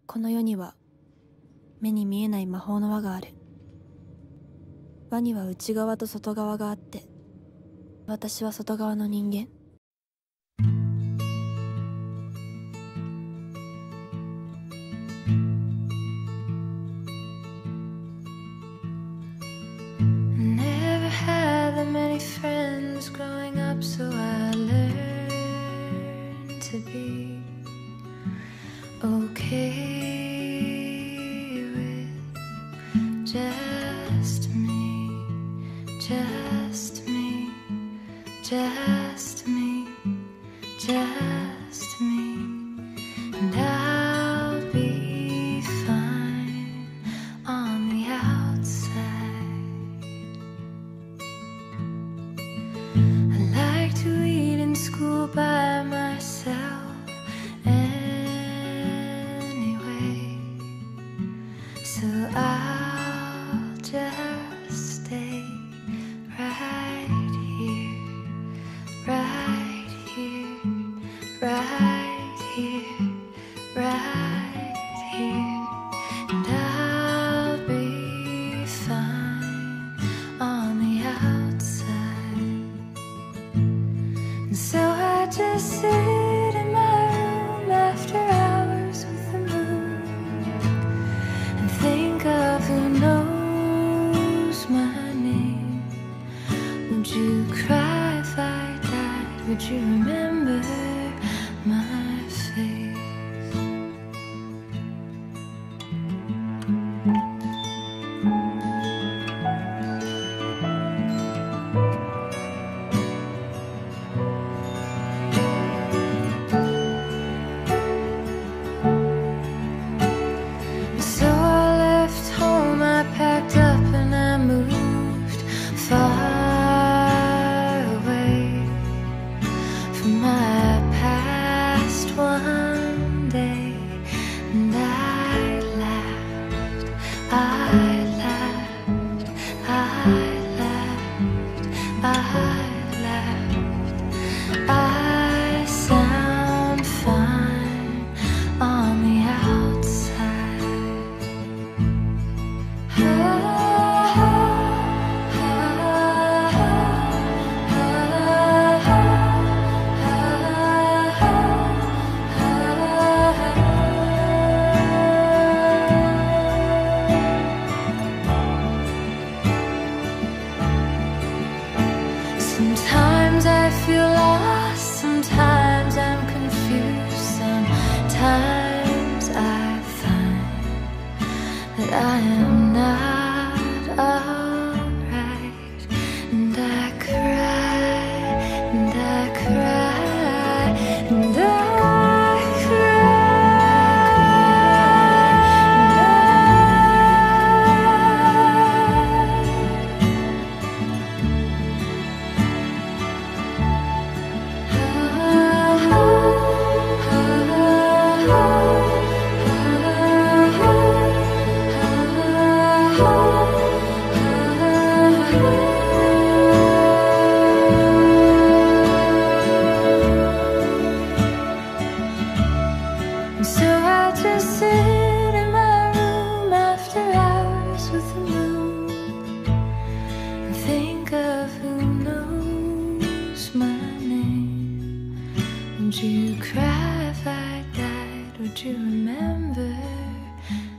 この世には目に見えない魔法の輪がある。輪には内側と外側があって、私は外側の人間。 Never had that many friends growing up, so I learned to be okay with just me, just me, just me, just me, and I'll be fine on the outside. I like to eat in school by myself anyway, so I'll just stay right here, right here, right here, right here, and I'll be fine on the outside. And so I just sit in my room after hours with the moon and think of who knows my name. Would you cry if I died? Would you remember my face? So I left home, I packed up and I moved far away from my past one day. And I laughed, I laughed, I laughed, I laughed. I sound fine on the outside. Sometimes I feel lost, sometimes I'm confused, sometimes I find that I am not alright, and I cry, and I cry, and I And so I just sit in my room after hours with the moon and think of who knows my name. Would you cry if I died? Would you remember